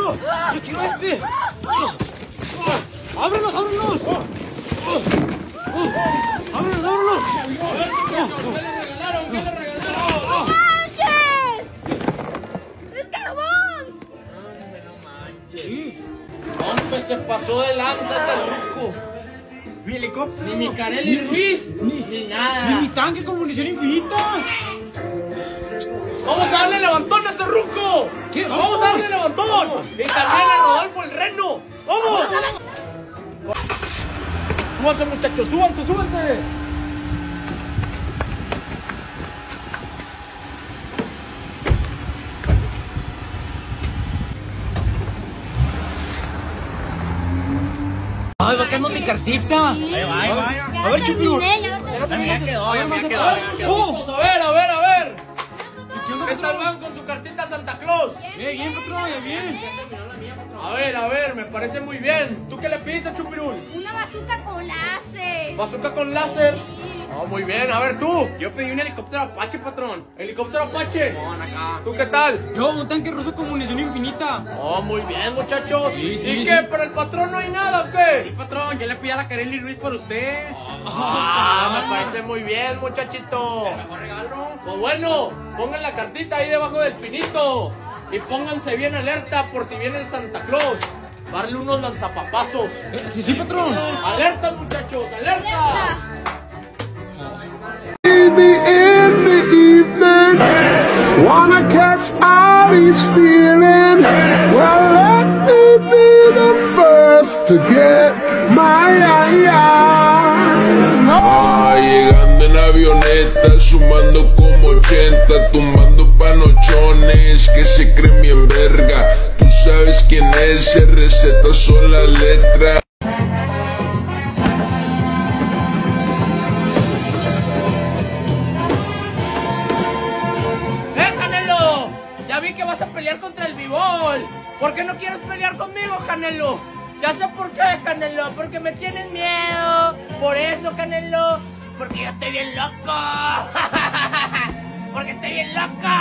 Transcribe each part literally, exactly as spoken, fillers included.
quiero, yo quiero este. ¡Ábrelos, ábrelos! ¡Ábrelos, ábrelos! ¿Qué le regalaron? ¿Qué le regalaron? ¡No manches! ¡Es carbón! No manches. Hombre, se pasó de lanza ese ruco. Mi helicóptero. Ni mi Canelli Ruiz, Ni, ni nada. ni mi tanque con munición infinita. Vamos a darle levantón a ese ruco. ¿Qué? Vamos a darle levantón. Y también a Rodolfo el Reno. ¡Vamos! Súbanse, muchachos, súbanse, súbanse. Ay, va quedando mi cartita. Ahí va, ahí va. Ya A ver, lo Chupiru. terminé, ya lo terminé. Ya quedó, ya más quedó, acá. ya quedó. Vamos a ver, a ver, a ver. ¿Qué tal van con su cartita Santa Claus? Bien, bien, patrón, bien. A ver, a ver, me parece muy bien. ¿Tú qué le pediste, Chupirul? Una bazooka con láser. ¿Bazooka con láser? Ah, muy bien. A ver, tú. Yo pedí un helicóptero Apache, patrón. ¿Helicóptero Apache? Mon, acá. ¿Tú qué tal? Yo, un tanque ruso con munición infinita. Oh, muy bien, muchachos. Sí, sí, ¿Y sí. qué? ¿Para el patrón no hay nada o qué? Sí, patrón, yo le pedí a la Canelli Ruiz por usted. Ah, me parece muy bien, muchachito. Mejor regalo. Pues bueno, pongan la cartita ahí debajo del pinito. Y pónganse bien alerta por si viene el Santa Claus. Darle unos lanzapapazos. Eh, sí, sí, patrón. ¡Alerta, muchachos! ¡Alerta! Alerta. In the evening, wanna catch all these feelings. Well, let me be the first to get my eye. Ah, llegando en avioneta, sumando como ochenta, tumbando panochones que se creen bien verga. Tú sabes quién es, se receta son las letras. ¡Eh, Canelo! Ya vi que vas a pelear contra el Bibol. ¿Por qué no quieres pelear conmigo, Canelo? Ya sé por qué, Canelo. Porque me tienes miedo. Por eso, Canelo. Porque yo estoy bien loco. Porque estoy bien loco.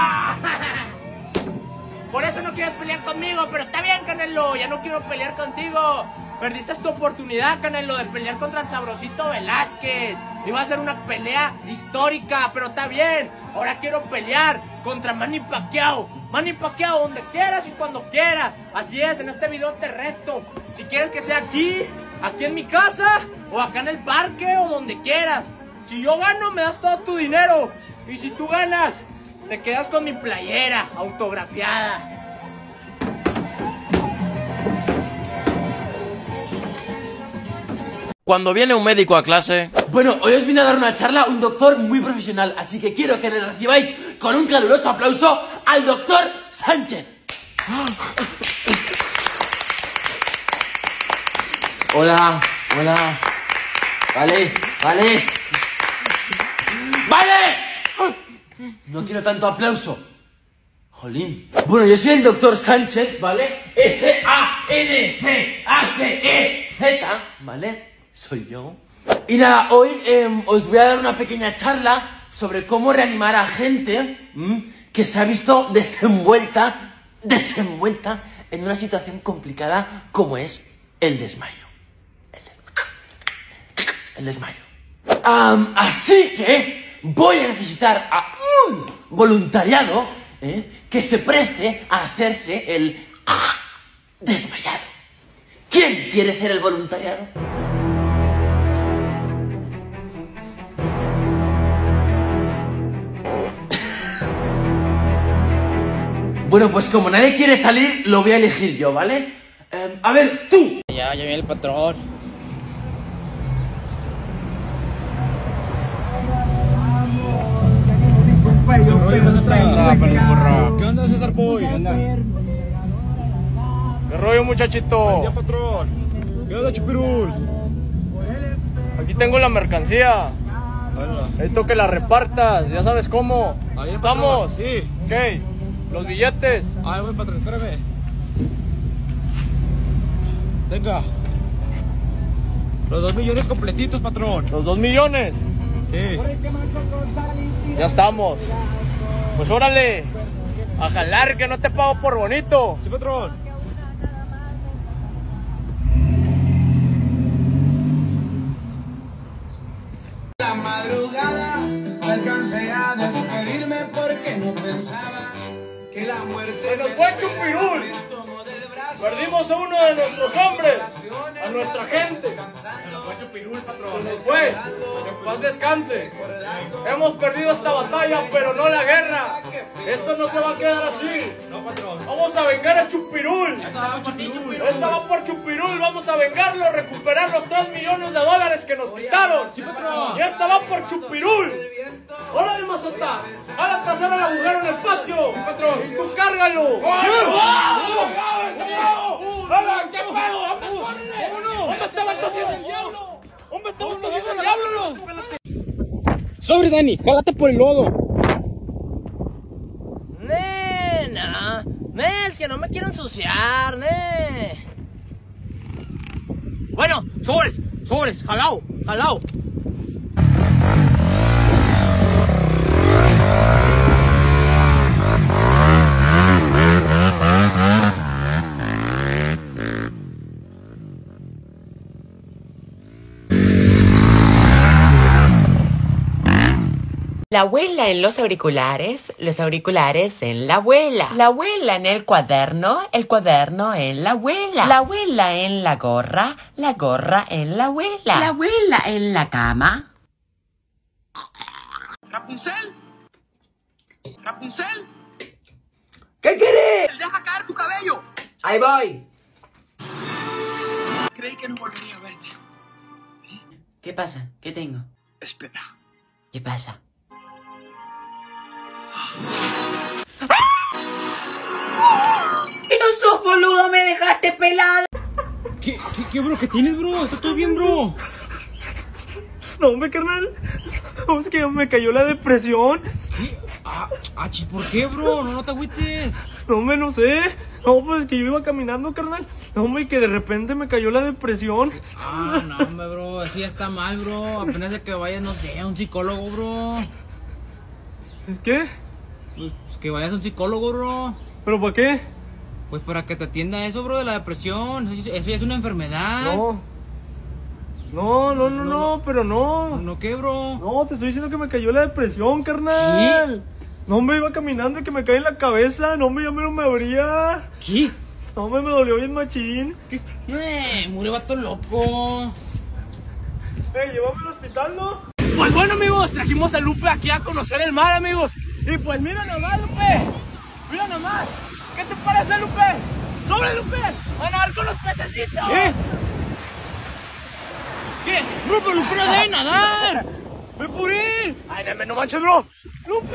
Por eso no quieres pelear conmigo. Pero está bien, Canelo. Ya no quiero pelear contigo. Perdiste tu oportunidad, Canelo, de pelear contra el Sabrosito Velázquez. Iba a ser una pelea histórica, pero está bien. Ahora quiero pelear contra Manny Pacquiao. Manny Pacquiao, donde quieras y cuando quieras. Así es, en este video te reto. Si quieres que sea aquí, aquí en mi casa, o acá en el parque, o donde quieras. Si yo gano, me das todo tu dinero. Y si tú ganas, te quedas con mi playera autografiada. Cuando viene un médico a clase... Bueno, hoy os vine a dar una charla un doctor muy profesional, así que quiero que le recibáis con un caluroso aplauso al doctor Sánchez. Hola, hola. Vale, vale. ¡Vale! No quiero tanto aplauso. Jolín. Bueno, yo soy el doctor Sánchez, ¿vale? S A N C H E Z, ¿vale? Soy yo. Y nada, hoy eh, os voy a dar una pequeña charla sobre cómo reanimar a gente ¿m? que se ha visto desenvuelta, desenvuelta en una situación complicada como es el desmayo. El, de... el desmayo. Um, así que voy a necesitar a un voluntariado ¿eh? que se preste a hacerse el desmayado. ¿Quién quiere ser el voluntariado? Bueno, pues como nadie quiere salir, lo voy a elegir yo, ¿vale? Eh, a ver, tú. Ya, ya viene el patrón. ¿Qué onda, César Boy? ¿Qué onda? ¿Qué rollo, muchachito? Ya, patrón. ¿Qué onda, Chupirul? Aquí tengo la mercancía. Necesito que la repartas, ya sabes cómo. Ahí ¿Estamos? Sí. ¿Qué? Los billetes. Ay, voy, patrón, espérame. Venga. Los dos millones completitos, patrón. Los dos millones. Sí. Ya estamos. Pues órale. A jalar, que no te pago por bonito. Sí, patrón. La madrugada alcancé a despedirme porque no pensaba que la muerte... ¡Se nos fue Chupirul! Perdimos a uno de nuestros hombres, a nuestra gente. Se nos fue Chupirul, patrón. Se nos fue. En paz descanse. Hemos perdido esta batalla, pero no la guerra. Esto no se va a quedar así. No, patrón. Vamos a vengar a Chupirul. Esta va por ti, Chupirul. Esta va por Chupirul. Vamos a vengarlo, recuperar los tres millones de dólares que nos quitaron. Sí, patrón. Y esta va por Chupirul. ¡Hola de Mazotá! ¡Hala trazar el agujero en el patio! ¡Sí, patrón! ¡Y tú cárgalo! ¡Hala! ¿Qué pedo? ¿Dónde estaba el socio del diablo? ¿Dónde estaba el socio del diablo? Sobre, Dani, jálate por el lodo. Nena, ne, es que no me quiero ensuciar, ne. Bueno, sobres, sobres, jalao, jalao. La abuela en los auriculares, los auriculares en la abuela. La abuela en el cuaderno, el cuaderno en la abuela. La abuela en la gorra, la gorra en la abuela. La abuela en la cama. Rapunzel. Rapunzel. ¿Qué querés? Deja caer tu cabello. Ahí voy. Creí que no volvería a verte. ¿Qué pasa? ¿Qué tengo? Espera. ¿Qué pasa? ¡Y no sos boludo! ¡Me dejaste pelado! ¿Qué, qué, qué, bro? ¿Qué tienes, bro? ¿Está todo bien, bro? No, hombre, carnal. Es que me cayó la depresión. ¿Qué? Ah, ah, chis, ¿por qué, bro? No, no te agüites. No, hombre, no sé. No, pues que yo iba caminando, carnal. No, hombre, que de repente me cayó la depresión. Ah, no, hombre, bro. Así ya está mal, bro. Apenas de que vayas, no sé, a un psicólogo, bro. ¿Qué? Pues, pues que vayas a un psicólogo, bro. ¿Pero para qué? Pues para que te atienda eso, bro, de la depresión. Eso, eso ya es una enfermedad. No. No, no, no, no, pero no. ¿No qué, bro? No, te estoy diciendo que me cayó la depresión, carnal. ¿Qué? No, me iba caminando y que me cae en la cabeza. No, me ya me lo me abría. ¿Qué? No, me, me dolió bien machín. ¿Qué? Eh, murió vato loco. Eh, llévame al hospital, ¿no? Pues bueno, amigos, trajimos a Lupe aquí a conocer el mar, amigos. Y pues mira nomás, Lupe. Mira nomás. ¿Qué te parece, Lupe? ¡Sobre, Lupe! ¡Van a dar con los pececitos! ¿Qué? ¿Qué? ¡Bro, pero Lupe no debe nadar! ¡Ve por él! ¡Ay, dame, no manches, bro! ¡Lupe!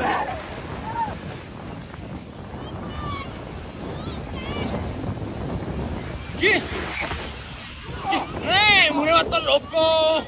¿Qué? ¿Qué? ¡Eh! ¡Murió vato loco!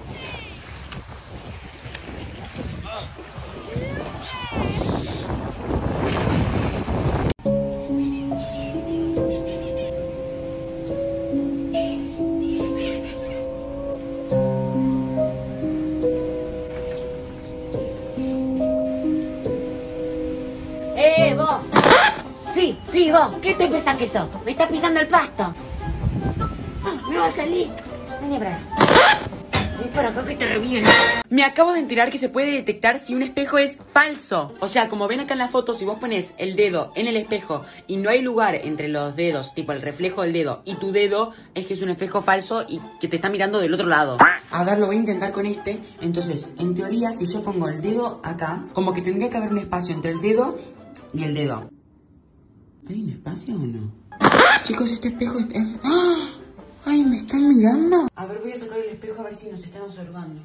¡Eh, vos! Sí, sí, vos. ¿Qué te pensás que sos? Me estás pisando el pasto. Me va a salir. Vení para acá. Vení para acá que te reviento. Me acabo de enterar que se puede detectar si un espejo es falso. O sea, como ven acá en la foto, si vos pones el dedo en el espejo y no hay lugar entre los dedos, tipo el reflejo del dedo y tu dedo, es que es un espejo falso y que te está mirando del otro lado. A ver, lo voy a intentar con este. Entonces, en teoría, si yo pongo el dedo acá, como que tendría que haber un espacio entre el dedo y el dedo. ¿Hay un espacio o no? Chicos, este espejo es... ¡Ah! ¡Ay, me están mirando! A ver, voy a sacar el espejo a ver si nos están observando.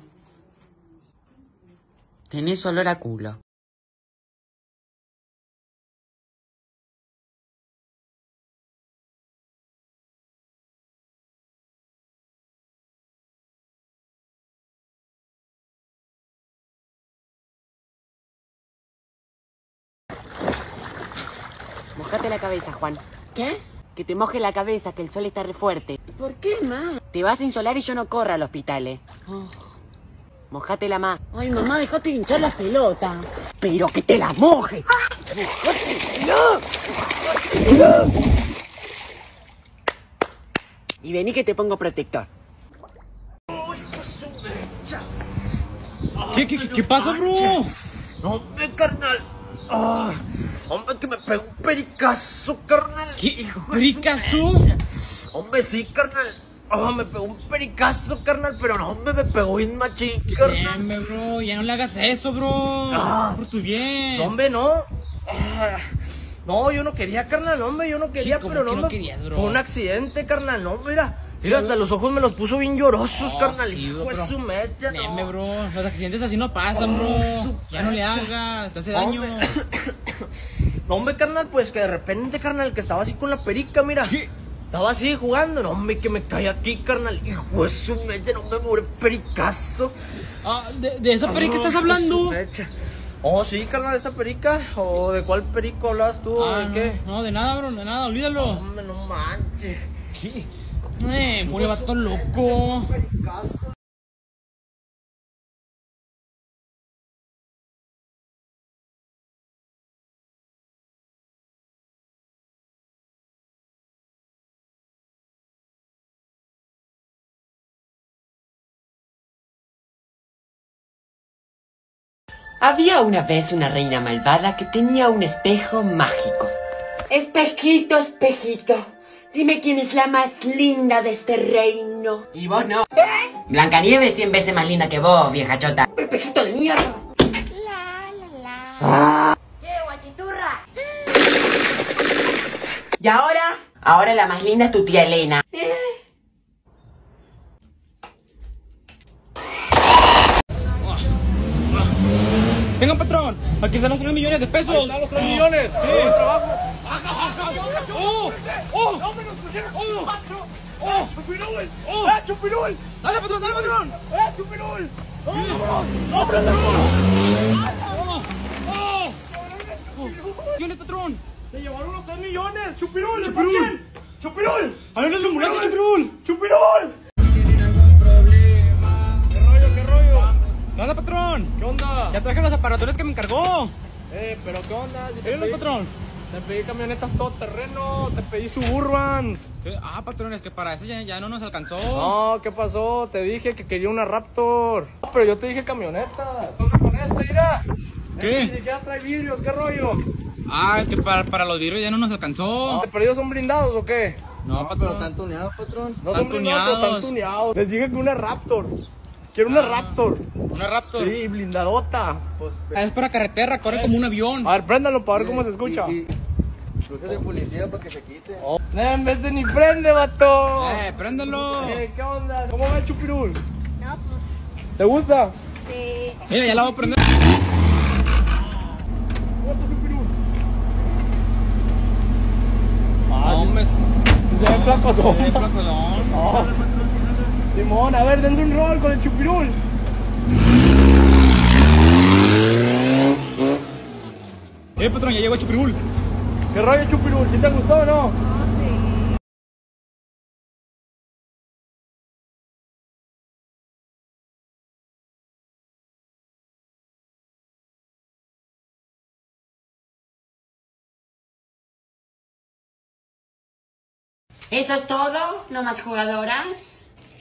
Tenés olor a culo. Mojate la cabeza, Juan. ¿Qué? Que te moje la cabeza, que el sol está re fuerte. ¿Por qué, ma? Te vas a insolar y yo no corro al hospital, eh. Oh. Mojátela más. Ay, mamá, dejate de hinchar las pelotas. Pero que te la moje. Y vení que te pongo protector. ¿Qué, qué, qué pasa, bro? No, hombre, carnal. Ah, hombre, que me pegó un pericazo, carnal. ¿Qué? ¿Pericazo? Hombre, sí, carnal. Oh, me pegó un pericazo, carnal, pero no, hombre, me pegó bien machín, carnal. Bien, bro, ya no le hagas eso, bro. Ah. Por tu bien. No, hombre, no. Ah, no, yo no quería, carnal, hombre, yo no quería, ¿Cómo pero que no, no me... querías, bro? Fue un accidente, carnal, no, mira. Mira, hasta los ojos me los puso bien llorosos, Oh, carnal. sí, Hijo de bro. su mecha, no. Deme, bro. Los accidentes así no pasan, bro. su Ya no le mecha. hagas, te hace daño. Hombre. No, hombre, carnal, pues que de repente, carnal, que estaba así con la perica, mira. ¿Qué? Estaba así jugando, no, hombre, que me caí aquí, carnal. Hijo de su mecha, no me mure pericazo. Ah, ¿de, de esa perica Ah, estás hijo de hablando? su mecha. Oh, sí, carnal, de esta perica. ¿O de cuál perico hablas tú? Ah, ¿De no, qué? no, de nada, bro, de nada, olvídalo. Hombre, no manches. ¿Qué? Eh, mure vato loco. Pericazo. Había una vez una reina malvada que tenía un espejo mágico. Espejito, espejito, dime quién es la más linda de este reino. Y vos no. Blancanieves cien veces más linda que vos, vieja chota. Espejito de mierda. La, la, la. Che, guachiturra. ¿Y ahora? Ahora la más linda es tu tía Elena. Vengan, patrón. Aquí están los tres millones de pesos. Ahí están los tres millones. Sí. Buen trabajo. ¡Oh! ¡Oh! ¡No me los pusieron! ¡Oh! ¡Oh! ¡Chupirul! ¡Oh! ¡Eh, Chupirul! ¡Dale, patrón, dale, patrón! ¡Eh, Chupirul! ¡No, patrón! ¡Oh! ¡Oh! ¿Millones, patrón? Se llevaron los tres millones. Chupirul, ¿está Chupirul. bien? Chupirul. ¡A ver, la ambulancia, Chupirul! Chupirul. ¡Dale, patrón! ¿Qué onda? Ya traje los aparatos que me encargó. Eh, pero ¿qué onda? Si te Mírenlo, pedí- patrón. Te pedí camionetas todo terreno, te pedí Suburbans. ¿Qué? Ah, patrón, es que para eso ya, ya no nos alcanzó. No, ¿qué pasó? Te dije que quería una Raptor. No, pero yo te dije camioneta. ¿Qué onda con esta, mira? ¿Qué? Ni siquiera trae vidrios, ¿qué rollo? Ah, es que para, para los vidrios ya no nos alcanzó. ¿Te perdidos son blindados o qué? No, patrón. Pero tan tuneados, patrón. No Están son blindados, pero tuneados. están tuneados. Les dije que una Raptor. Quiero una Raptor. Una Raptor. Sí, blindadota. Pues, Ah, es para carretera, corre como un avión. A ver, préndalo para ver cómo se escucha. Y, y luces de policía para que se quite. Oh. Eh, en vez de ni prende, vato. Eh, préndelo. Eh, ¿qué onda? ¿Cómo va el Chupirul? No, pues, ¿Te gusta? sí. Mira, ya la voy a prender. Ah, No, sí. hombre. Se ve flacozón. Es flacodón. Oh. Simón, a ver, dense un rol con el Chupirul. Eh, patrón, ya llegó el Chupirul. ¿Qué rollo, Chupirul? ¿Sí te gustó o no? ¿Eso es todo? ¿No más jugadoras?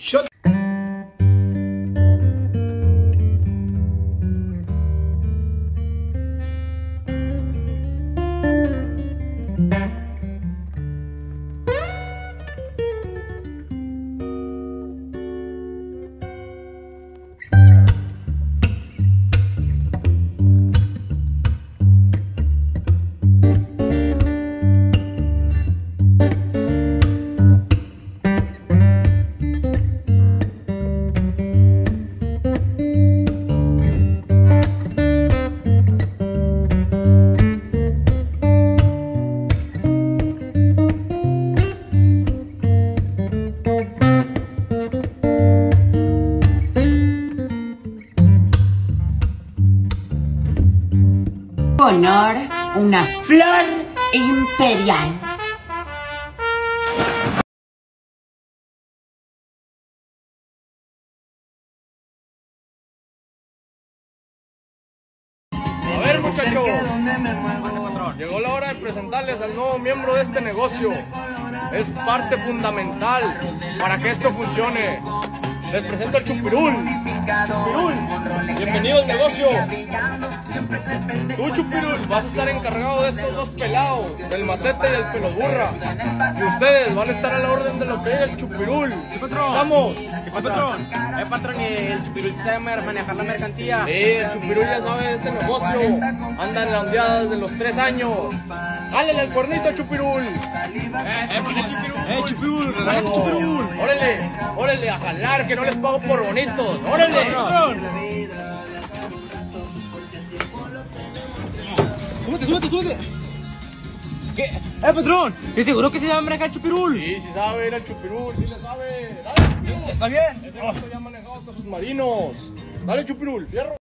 Honor, una flor imperial. A ver, muchachos. Llegó la hora de presentarles al nuevo miembro de este negocio. Es parte fundamental para que esto funcione. les presento el Chupirul. Chupirul, bienvenido al negocio. Tú, Chupirul, vas a estar encargado de estos dos pelados, del macete y del peloburra. Y ustedes van a estar a la orden de lo que diga el Chupirul. ¿Qué patrón? ¡Vamos! ¿Qué patrón? Eh, patrón, el Chupirul sabe manejar la mercancía. Sí, el Chupirul ya sabe de este negocio. Anda en la ondeada desde los tres años. ¡Jálele al cuernito al Chupirul! Eh, eh, Chupirul. ¡Eh, Chupirul! ¡Relájate, Chupirul! ¡Órale! ¡Órale! ¡A jalar, que no les pago por bonitos! ¡Órale! ¡Súbete, súbete, súbete! ¿Qué? ¡Eh, patrón! ¿Estás seguro que se llama manejar el Chupirul? Sí, sí sabe, era el Chupirul, sí le sabe. ¡Dale! ¿Está bien? Ese gato ya ha manejado hasta submarinos. ¡Dale, Chupirul! ¡Fierro!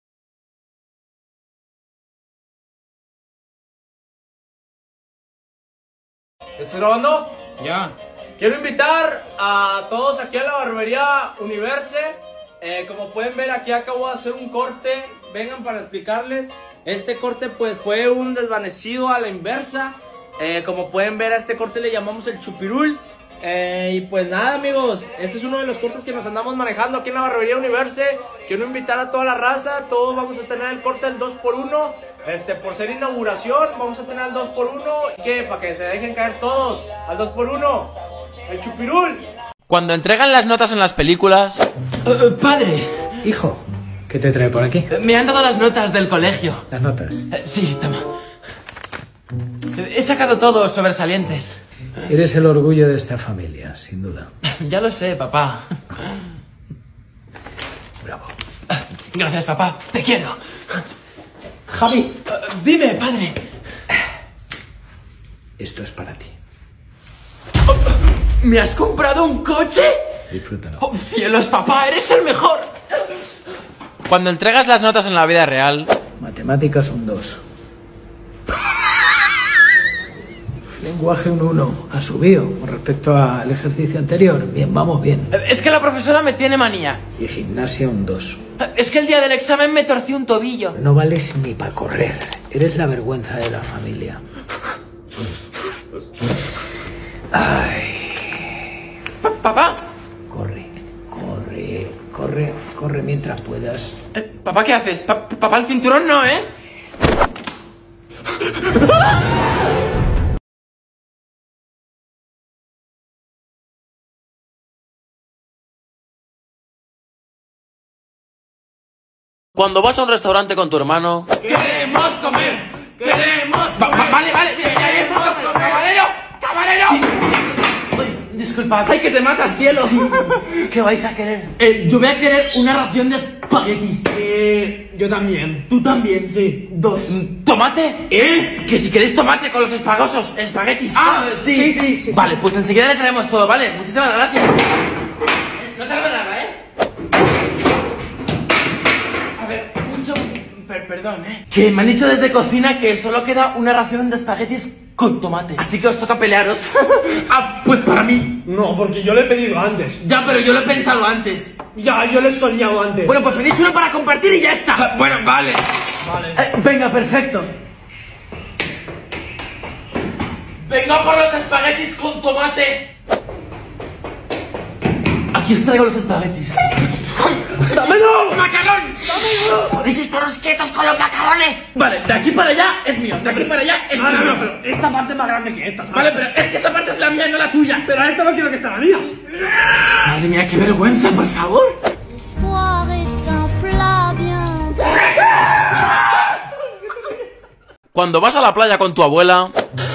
¿Estás grabando? Ya. Quiero invitar a todos aquí a la barbería Universe. Eh, como pueden ver, aquí acabo de hacer un corte. Vengan para explicarles. Este corte pues fue un desvanecido a la inversa. Eh, como pueden ver, a este corte le llamamos el Chupirul. Eh, y pues nada, amigos, este es uno de los cortes que nos andamos manejando aquí en la barbería Universe. Quiero invitar a toda la raza. Todos vamos a tener el corte del dos por uno. Este, por ser inauguración, vamos a tener el dos por uno. ¿Qué? Para que se dejen caer todos al dos por uno. El Chupirul. Cuando entregan las notas en las películas... Uh, padre. Hijo, ¿qué te trae por aquí? Me han dado las notas del colegio. Las notas. Eh, sí, toma. He sacado todo sobresalientes. Eres el orgullo de esta familia, sin duda. Ya lo sé, papá. Bravo. Gracias, papá. Te quiero. Javi, Uh, dime, padre. esto es para ti. ¿Me has comprado un coche? Disfrútalo. Oh, cielos, papá, eres el mejor. Cuando entregas las notas en la vida real... Matemáticas un dos. Lenguaje un uno. Ha subido con respecto al ejercicio anterior. Bien, vamos bien. Es que la profesora me tiene manía. Y gimnasia un dos. Es que el día del examen me torcí un tobillo. No vales ni para correr. Eres la vergüenza de la familia. Ay. Pa- Papá. Corre, corre, corre, corre mientras puedas. Eh, papá, ¿qué haces? Pa- papá, el cinturón no, ¿eh? Cuando vas a un restaurante con tu hermano... ¡Queremos comer! ¡Queremos Va- va- vale, vale, mira, ya está, entonces, camarero, camarero. Sí, sí. Uy, disculpad. ¡Ay, que te matas, cielo! Sí. ¿Qué vais a querer? Eh, yo voy a querer una ración de espaguetis. Eh, yo también. Tú también, sí. Dos. ¿Tomate? ¿Eh? Que si queréis tomate con los espagosos, espaguetis. Ah, sí, sí, sí, sí. Vale, pues enseguida le traemos todo, ¿vale? Muchísimas gracias. No tarda nada, ¿eh? A ver, un segundo. Per- perdón, ¿eh? Que me han dicho desde cocina que solo queda una ración de espaguetis con tomate. Así que os toca pelearos. Ah, pues para mí. No, porque yo lo he pedido antes. Ya, pero yo lo he pensado antes. Ya, yo lo he soñado antes. Bueno, pues pedís uno para compartir y ya está. Bueno, vale. Vale. Eh, venga, perfecto. Venga por los espaguetis con tomate. Aquí os traigo los espaguetis. ¡Dámelo! ¡Macarrón! ¡Dámelo! ¡Podéis estaros quietos con los macarrones! Vale, de aquí para allá es mío. De aquí para allá es mío. No, no, no, pero esta parte es más grande que esta, ¿sabes? Vale, pero es que esta parte es la mía, no la tuya. Pero esta no quiero que sea la mía. Madre mía, qué vergüenza, por favor. L'espoir est un plat bien. Cuando vas a la playa con tu abuela...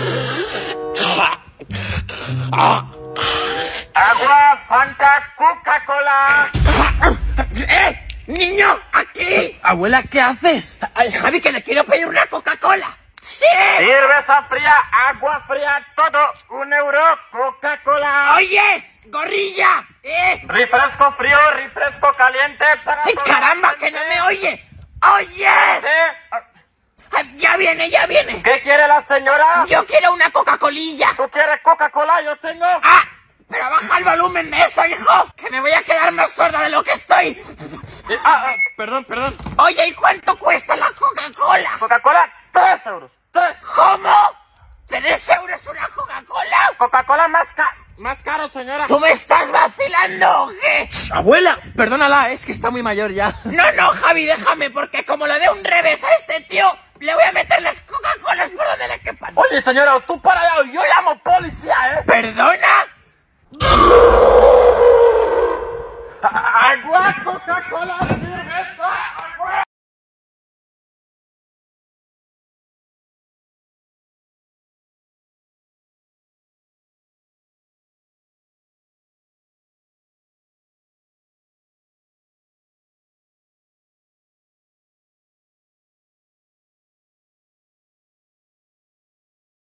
¡Agua, Fanta, Coca-Cola! ¡Eh! ¡Niño! ¡Aquí! Abuela, ¿qué haces? Ay, Javi, que le quiero pedir una Coca-Cola. ¡Sí! Cerveza fría, agua fría, todo, un euro, Coca-Cola. ¡Oyes! ¡Gorrilla! ¡Eh! Refresco frío, refresco caliente para ¡Ay, toda caramba, la que no gente. me oye! ¡Oyes! ¿Sí? Ah, ¡Ya viene, ya viene! ¿Qué quiere la señora? ¡Yo quiero una Coca-Colilla! ¿Tú quieres Coca-Cola? Yo tengo... ¡Ah! ¡Pero baja el volumen de eso, hijo! ¡Que me voy a quedar más sorda de lo que estoy! Eh, ah, ah, perdón, perdón. Oye, ¿y cuánto cuesta la Coca-Cola? Coca-Cola, tres euros. Tres. ¿Cómo? ¿Tres euros una Coca-Cola? Coca-Cola más ca... Más caro, señora. ¿Tú me estás vacilando o qué? Abuela, perdónala, es que está muy mayor ya. No, no, Javi, déjame, porque como le dé un revés a este tío, le voy a meter las Coca-Colas por donde le quepan. Oye, señora, tú para allá, yo llamo policía, ¿eh? ¿Perdona?